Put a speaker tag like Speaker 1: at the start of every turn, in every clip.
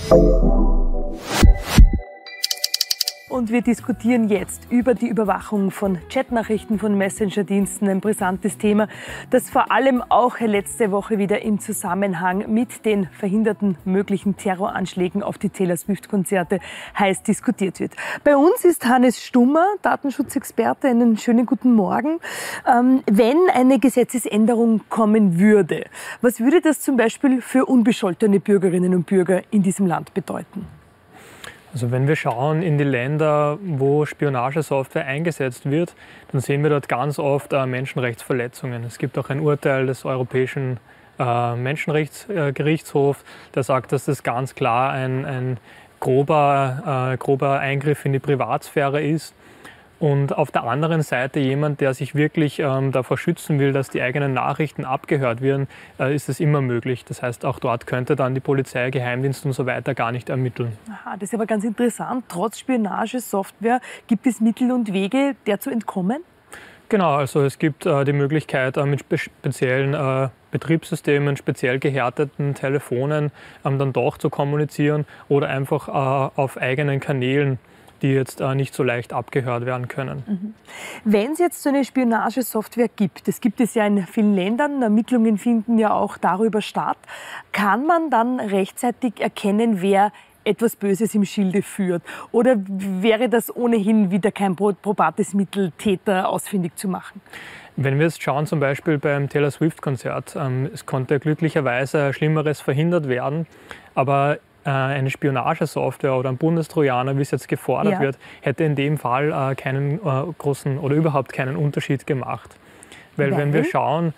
Speaker 1: Und wir diskutieren jetzt über die Überwachung von Chatnachrichten, von Messenger-Diensten, ein brisantes Thema, das vor allem auch letzte Woche wieder im Zusammenhang mit den verhinderten möglichen Terroranschlägen auf die Taylor Swift-Konzerte heiß diskutiert wird. Bei uns ist Hannes Stummer, Datenschutzexperte. Einen schönen guten Morgen. Wenn eine Gesetzesänderung kommen würde, was würde das zum Beispiel für unbescholtene Bürgerinnen und Bürger in diesem Land bedeuten?
Speaker 2: Also wenn wir schauen in die Länder, wo Spionagesoftware eingesetzt wird, dann sehen wir dort ganz oft Menschenrechtsverletzungen. Es gibt auch ein Urteil des Europäischen Menschenrechtsgerichtshofs, der sagt, dass das ganz klar ein grober Eingriff in die Privatsphäre ist. Und auf der anderen Seite jemand, der sich wirklich davor schützen will, dass die eigenen Nachrichten abgehört werden, ist es immer möglich. Das heißt, auch dort könnte dann die Polizei, Geheimdienst und so weiter gar nicht ermitteln. Aha,
Speaker 1: das ist aber ganz interessant. Trotz Spionagesoftware gibt es Mittel und Wege, der zu entkommen?
Speaker 2: Genau, also es gibt die Möglichkeit, mit speziellen Betriebssystemen, speziell gehärteten Telefonen dann doch zu kommunizieren oder einfach auf eigenen Kanälen, die jetzt nicht so leicht abgehört werden können.
Speaker 1: Wenn es jetzt so eine Spionagesoftware gibt, das gibt es ja in vielen Ländern, Ermittlungen finden ja auch darüber statt, kann man dann rechtzeitig erkennen, wer etwas Böses im Schilde führt? Oder wäre das ohnehin wieder kein probates Mittel, Täter ausfindig zu machen?
Speaker 2: Wenn wir jetzt schauen, zum Beispiel beim Taylor Swift-Konzert, es konnte glücklicherweise Schlimmeres verhindert werden, aber eine Spionagesoftware oder ein Bundestrojaner, wie es jetzt gefordert wird, hätte in dem Fall keinen großen oder überhaupt keinen Unterschied gemacht. Weil wenn wir schauen,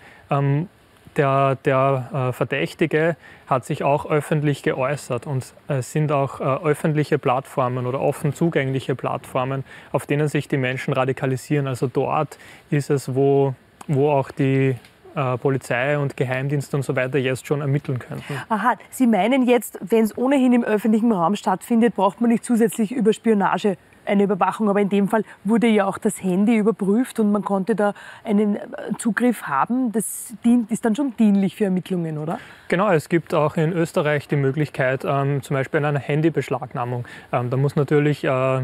Speaker 2: der Verdächtige hat sich auch öffentlich geäußert und es sind auch öffentliche Plattformen oder offen zugängliche Plattformen, auf denen sich die Menschen radikalisieren. Also dort ist es, wo auch die Polizei und Geheimdienste und so weiter jetzt schon ermitteln könnten.
Speaker 1: Aha, Sie meinen jetzt, wenn es ohnehin im öffentlichen Raum stattfindet, braucht man nicht zusätzlich über Spionage eine Überwachung. Aber in dem Fall wurde ja auch das Handy überprüft und man konnte da einen Zugriff haben. Das ist dann schon dienlich für Ermittlungen, oder?
Speaker 2: Genau, es gibt auch in Österreich die Möglichkeit, zum Beispiel einer Handybeschlagnahmung. Da muss natürlich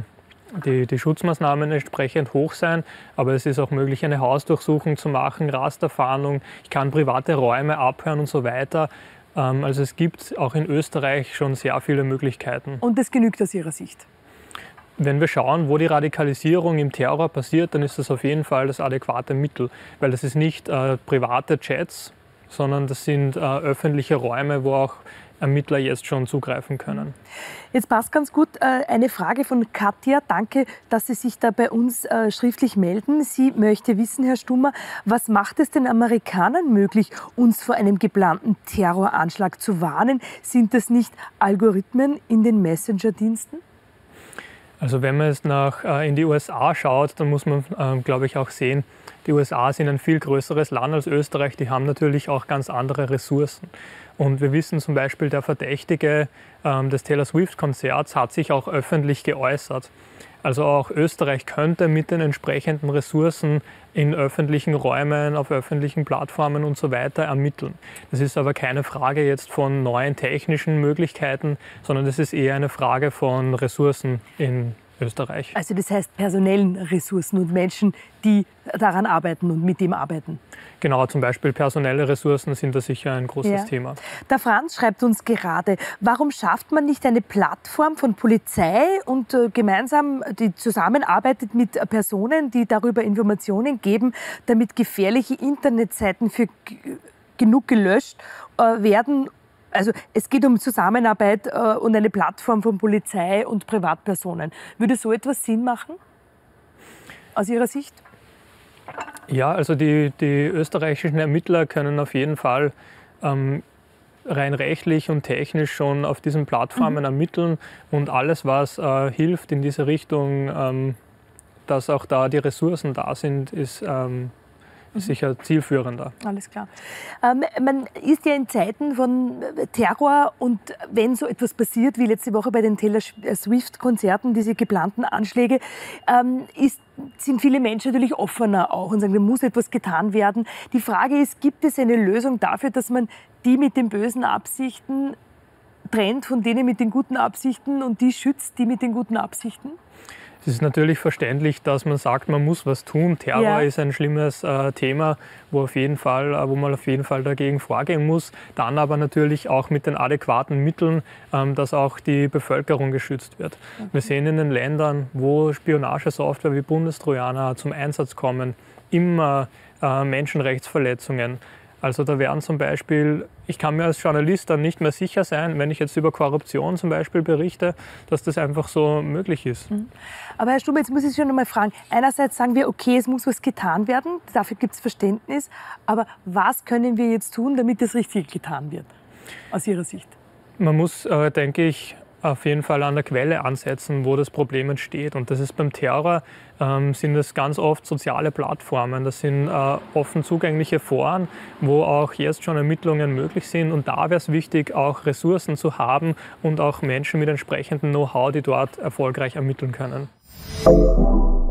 Speaker 2: die Schutzmaßnahmen entsprechend hoch sein, aber es ist auch möglich, eine Hausdurchsuchung zu machen, Rasterfahndung, ich kann private Räume abhören und so weiter. Also es gibt auch in Österreich schon sehr viele Möglichkeiten.
Speaker 1: Und das genügt aus Ihrer Sicht?
Speaker 2: Wenn wir schauen, wo die Radikalisierung im Terror passiert, dann ist das auf jeden Fall das adäquate Mittel, weil das ist nicht private Chats, sondern das sind öffentliche Räume, wo auch Ermittler jetzt schon zugreifen können.
Speaker 1: Jetzt passt ganz gut eine Frage von Katja. Danke, dass Sie sich da bei uns schriftlich melden. Sie möchte wissen, Herr Stummer, was macht es den Amerikanern möglich, uns vor einem geplanten Terroranschlag zu warnen? Sind das nicht Algorithmen in den Messenger-Diensten?
Speaker 2: Also wenn man jetzt in die USA schaut, dann muss man, glaube ich, auch sehen, die USA sind ein viel größeres Land als Österreich. Die haben natürlich auch ganz andere Ressourcen. Und wir wissen zum Beispiel, der Verdächtige des Taylor Swift-Konzerts hat sich auch öffentlich geäußert. Also auch Österreich könnte mit den entsprechenden Ressourcen in öffentlichen Räumen, auf öffentlichen Plattformen und so weiter ermitteln. Das ist aber keine Frage jetzt von neuen technischen Möglichkeiten, sondern das ist eher eine Frage von Ressourcen in Österreich.
Speaker 1: Also das heißt personellen Ressourcen und Menschen, die daran arbeiten und mit dem arbeiten.
Speaker 2: Genau, zum Beispiel personelle Ressourcen sind da sicher ein großes Thema.
Speaker 1: Der Franz schreibt uns gerade, warum schafft man nicht eine Plattform von Polizei und gemeinsam die zusammenarbeitet mit Personen, die darüber Informationen geben, damit gefährliche Internetseiten für genug gelöscht werden? Also es geht um Zusammenarbeit und eine Plattform von Polizei und Privatpersonen. Würde so etwas Sinn machen, aus Ihrer Sicht?
Speaker 2: Ja, also die österreichischen Ermittler können auf jeden Fall rein rechtlich und technisch schon auf diesen Plattformen ermitteln. Und alles, was hilft in diese Richtung, dass auch da die Ressourcen da sind, ist sicher zielführender.
Speaker 1: Alles klar. Man ist ja in Zeiten von Terror und wenn so etwas passiert, wie letzte Woche bei den Taylor Swift-Konzerten, diese geplanten Anschläge, sind viele Menschen natürlich offener auch und sagen, da muss etwas getan werden. Die Frage ist, gibt es eine Lösung dafür, dass man die mit den bösen Absichten trennt von denen mit den guten Absichten und die schützt die mit den guten Absichten?
Speaker 2: Es ist natürlich verständlich, dass man sagt, man muss was tun. Terror ist ein schlimmes Thema, wo man auf jeden Fall dagegen vorgehen muss. Dann aber natürlich auch mit den adäquaten Mitteln, dass auch die Bevölkerung geschützt wird. Okay. Wir sehen in den Ländern, wo Spionagesoftware wie Bundestrojaner zum Einsatz kommen, immer Menschenrechtsverletzungen. Also da werden zum Beispiel, ich kann mir als Journalist dann nicht mehr sicher sein, wenn ich jetzt über Korruption zum Beispiel berichte, dass das einfach so möglich ist.
Speaker 1: Aber Herr Stuber, jetzt muss ich schon noch mal fragen. Einerseits sagen wir, okay, es muss was getan werden, dafür gibt es Verständnis. Aber was können wir jetzt tun, damit das richtig getan wird, aus Ihrer Sicht?
Speaker 2: Man muss, denke ich, auf jeden Fall an der Quelle ansetzen, wo das Problem entsteht. Und das ist beim Terror, sind es ganz oft soziale Plattformen. Das sind offen zugängliche Foren, wo auch jetzt schon Ermittlungen möglich sind. Und da wäre es wichtig, auch Ressourcen zu haben und auch Menschen mit entsprechendem Know-how, die dort erfolgreich ermitteln können.